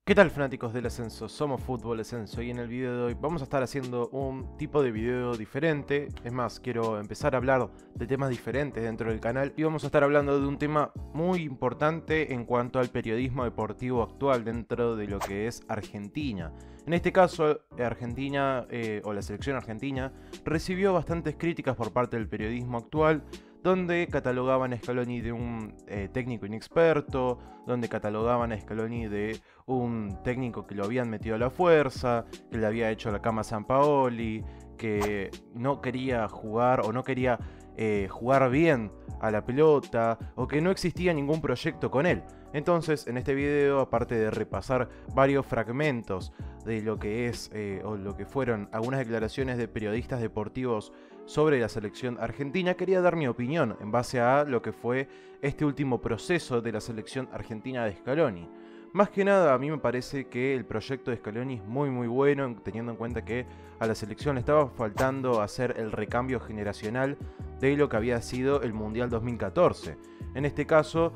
¿Qué tal, fanáticos del Ascenso? Somos Fútbol Ascenso y en el video de hoy vamos a estar haciendo un tipo de video diferente. Es más, quiero empezar a hablar de temas diferentes dentro del canal y vamos a estar hablando de un tema muy importante en cuanto al periodismo deportivo actual dentro de lo que es Argentina. En este caso, Argentina o la selección argentina recibió bastantes críticas por parte del periodismo actual, donde catalogaban a Scaloni de un técnico inexperto, donde catalogaban a Scaloni de un técnico que lo habían metido a la fuerza, que le había hecho la cama a Sampaoli, que no quería jugar o no quería jugar bien a la pelota, o que no existía ningún proyecto con él. Entonces, en este video, aparte de repasar varios fragmentos de lo que es o lo que fueron algunas declaraciones de periodistas deportivos sobre la selección argentina, quería dar mi opinión en base a lo que fue este último proceso de la selección argentina de Scaloni. Más que nada, a mí me parece que el proyecto de Scaloni es muy bueno, teniendo en cuenta que a la selección le estaba faltando hacer el recambio generacional de lo que había sido el Mundial 2014. En este caso,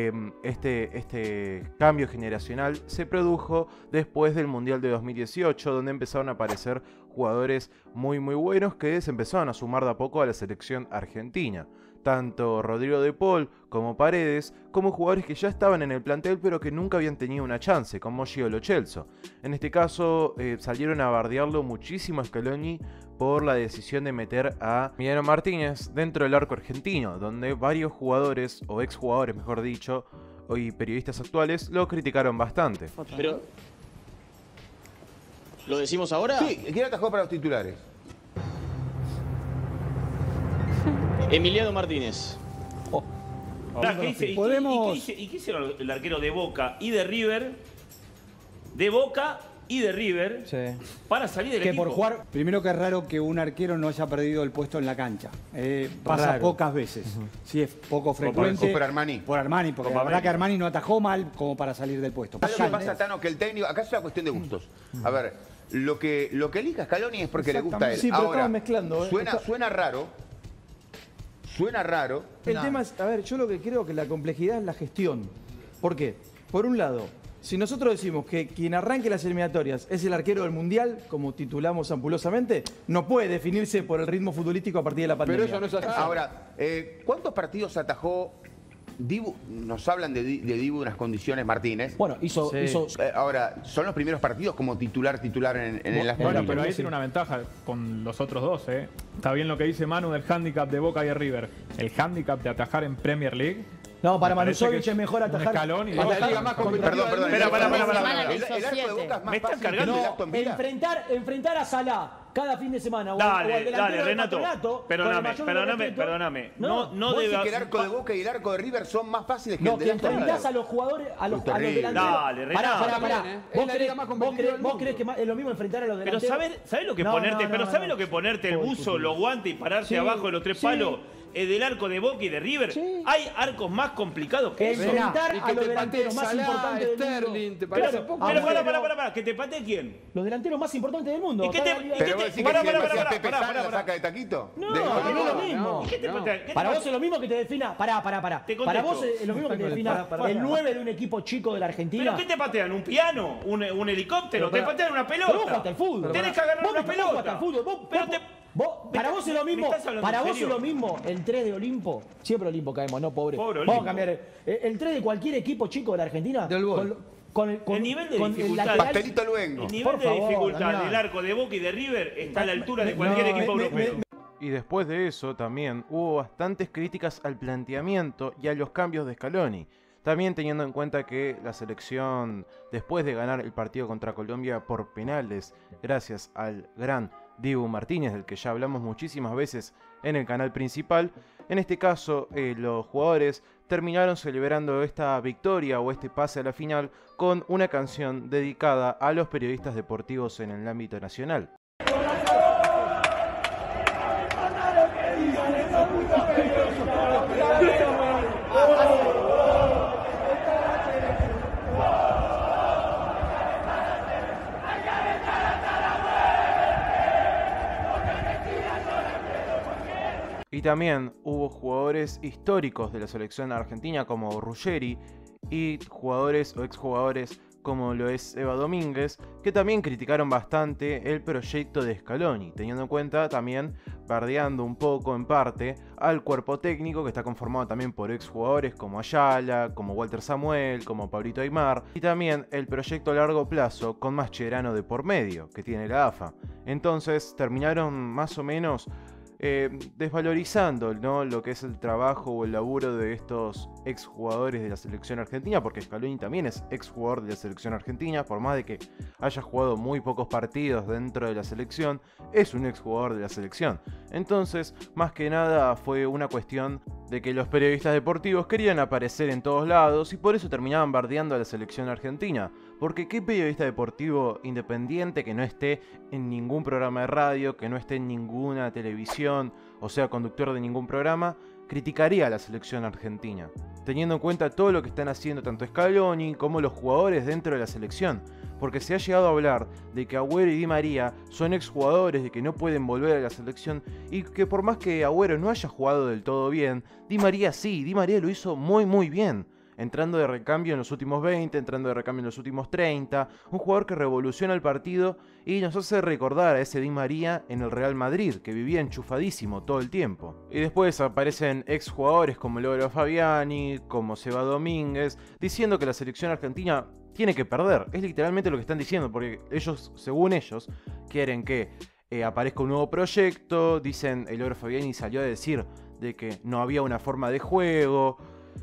este cambio generacional se produjo después del Mundial de 2018, donde empezaron a aparecer jugadores muy buenos que se empezaron a sumar de a poco a la selección argentina. Tanto Rodrigo de Paul como Paredes, como jugadores que ya estaban en el plantel pero que nunca habían tenido una chance, como Gio Lo Celso. En este caso salieron a bardearlo muchísimo a Scaloni por la decisión de meter a Emiliano Martínez dentro del arco argentino, donde varios jugadores, o exjugadores mejor dicho, y periodistas actuales lo criticaron bastante. Pero, ¿lo decimos ahora? Sí, ¿quién atajó para los titulares? Emiliano Martínez. ¿Y qué hicieron el arquero de Boca y de River? De Boca y de River, sí, para salir del equipo. Por jugar, primero que es raro que un arquero no haya perdido el puesto en la cancha. Pasa pocas veces. Sí, es poco frecuente. O por Armani. Por Armani, porque la verdad que Armani no atajó mal como para salir del puesto. ¿Sabes lo que pasa, Tano? Que el técnico, acá es una cuestión de gustos. A ver, lo que elija Scaloni es porque le gusta a él. Sí, pero ahora, estaba mezclando. Suena raro. Suena raro. El tema es, a ver, yo lo que creo que la complejidad es la gestión. ¿Por qué? Por un lado, si nosotros decimos que quien arranque las eliminatorias es el arquero del Mundial, como titulamos ampulosamente, no puede definirse por el ritmo futbolístico a partir de la pandemia. Pero eso no es así. Ahora, ¿cuántos partidos atajó Dibu? Nos hablan de Dibu en unas condiciones Martínez. Bueno, hizo ahora, son los primeros partidos como titular en el Bueno, pero ahí tiene una ventaja con los otros dos, ¿eh? Está bien lo que dice Manu del handicap de Boca y de River. El handicap de atajar en Premier League. No, para Manusovich es mejor atajar. Escalón y la liga más competitiva. Perdón. Espera. El arco de Boca es más fácil cargando. que el Aston Villa. Enfrentar a Salah cada fin de semana. Dale, Renato. Perdóname. No ¿Vos debe decís que el arco de Boca y el arco de River son más fáciles que el de Aston Villa? Enfrentás a los jugadores, a los delanteros. Dale, Renato. Pará. ¿Vos crees que es lo mismo enfrentar a los Pero delanteros? ¿sabés lo que ponerte? ¿Sabés lo que ponerte el buzo, los guantes y pararse abajo de los tres palos? Del arco de Boca y de River, hay arcos más complicados que eso. Enfrentar a los delanteros más importantes del mundo. Para, ¿que te patee quién? Los delanteros más importantes del mundo. ¿Y qué te...? ¿Pero vos decís que si Pepe Sá la saca de taquito? No es lo mismo. ¿Qué te patea? Para vos es lo mismo que te defina... Pará. Para vos es lo mismo que te defina el 9 de un equipo chico de la Argentina. ¿Pero qué te patean? ¿Un piano? ¿Un helicóptero? ¿Te patean una pelota? Pero vos jugaste al fútbol. Tenés que agarrar una pelota. Para vos es lo mismo. Para vos es lo mismo el 3 de Olimpo. Siempre Olimpo caemos, ¿no? Pobre. Vamos a cambiar. El 3 de cualquier equipo chico de la Argentina. Con el nivel de dificultad. Pastelito Luengo. El nivel de dificultad del arco de Boca y de River está a la altura de cualquier equipo europeo. Y después de eso también hubo bastantes críticas al planteamiento y a los cambios de Scaloni. También teniendo en cuenta que la selección, después de ganar el partido contra Colombia por penales, gracias al gran Dibu Martínez, del que ya hablamos muchísimas veces en el canal principal, en este caso los jugadores terminaron celebrando esta victoria o este pase a la final con una canción dedicada a los periodistas deportivos en el ámbito nacional. Y también hubo jugadores históricos de la selección argentina como Ruggeri y jugadores o exjugadores como lo es Eva Domínguez, que también criticaron bastante el proyecto de Scaloni, teniendo en cuenta también, bardeando un poco en parte, al cuerpo técnico que está conformado también por exjugadores como Ayala, como Walter Samuel, como Pablito Aimar, y también el proyecto a largo plazo con Mascherano de por medio, que tiene la AFA. Entonces terminaron más o menos desvalorizando, ¿no?, lo que es el trabajo o el laburo de estos exjugadores de la selección argentina, porque Scaloni también es exjugador de la selección argentina, por más de que haya jugado muy pocos partidos dentro de la selección, es un exjugador de la selección. Entonces, más que nada fue una cuestión de que los periodistas deportivos querían aparecer en todos lados y por eso terminaban bardeando a la selección argentina. Porque ¿qué periodista deportivo independiente que no esté en ningún programa de radio, que no esté en ninguna televisión, o sea, conductor de ningún programa, criticaría a la selección argentina? Teniendo en cuenta todo lo que están haciendo tanto Scaloni como los jugadores dentro de la selección. Porque se ha llegado a hablar de que Agüero y Di María son exjugadores, de que no pueden volver a la selección, y que por más que Agüero no haya jugado del todo bien, Di María sí, Di María lo hizo muy bien. Entrando de recambio en los últimos 20, entrando de recambio en los últimos 30, un jugador que revoluciona el partido y nos hace recordar a ese Di María en el Real Madrid, que vivía enchufadísimo todo el tiempo. Y después aparecen exjugadores como Loro Fabiani, como Seba Domínguez, diciendo que la selección argentina tiene que perder. Es literalmente lo que están diciendo, porque ellos, según ellos, quieren que aparezca un nuevo proyecto. Dicen, el Loro Fabiani salió a decir de que no había una forma de juego.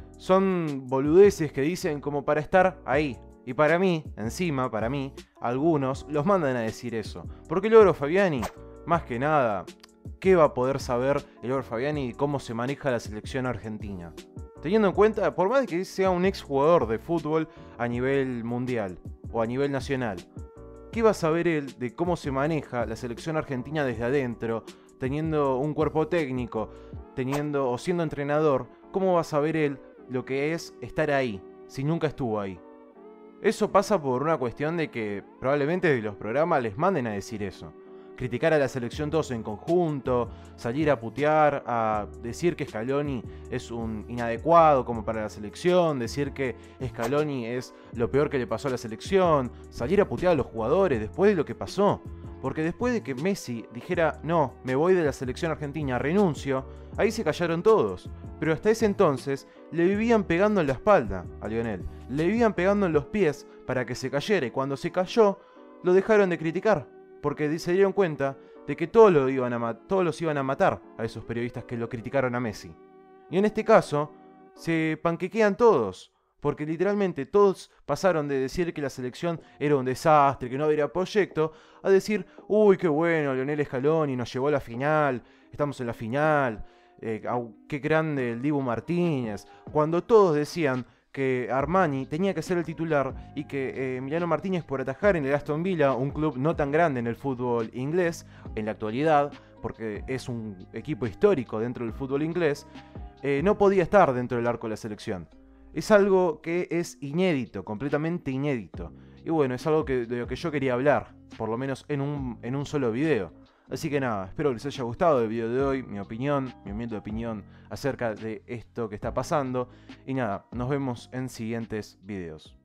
Son boludeces que dicen como para estar ahí. Y para mí, encima, para mí, algunos los mandan a decir eso. Porque el Loro Fabiani, más que nada, ¿qué va a poder saber el Loro Fabiani cómo se maneja la selección argentina? Teniendo en cuenta, por más de que sea un exjugador de fútbol a nivel mundial o a nivel nacional, ¿qué va a saber él de cómo se maneja la selección argentina desde adentro, teniendo un cuerpo técnico, teniendo o siendo entrenador? ¿Cómo va a saber él lo que es estar ahí, si nunca estuvo ahí? Eso pasa por una cuestión de que probablemente de los programas les manden a decir eso. Criticar a la selección todos en conjunto, salir a putear, a decir que Scaloni es un inadecuado como para la selección, decir que Scaloni es lo peor que le pasó a la selección, salir a putear a los jugadores después de lo que pasó. Porque después de que Messi dijera, no, me voy de la selección argentina, renuncio, ahí se callaron todos. Pero hasta ese entonces le vivían pegando en la espalda a Lionel, le vivían pegando en los pies para que se cayera, y cuando se cayó lo dejaron de criticar, porque se dieron cuenta de que todos los iban a matar a esos periodistas que lo criticaron a Messi. Y en este caso se panquequean todos, porque literalmente todos pasaron de decir que la selección era un desastre, que no había proyecto, a decir, uy, qué bueno, Lionel Scaloni nos llevó a la final, estamos en la final, qué grande el Dibu Martínez, cuando todos decían que Armani tenía que ser el titular y que Emiliano Martínez, por atajar en el Aston Villa, un club no tan grande en el fútbol inglés en la actualidad, porque es un equipo histórico dentro del fútbol inglés, no podía estar dentro del arco de la selección. Es algo que es inédito, completamente inédito. Y bueno, es algo de lo que yo quería hablar, por lo menos en un solo video. Así que nada, espero que les haya gustado el video de hoy, mi opinión, mi humilde opinión acerca de esto que está pasando. Y nada, nos vemos en siguientes videos.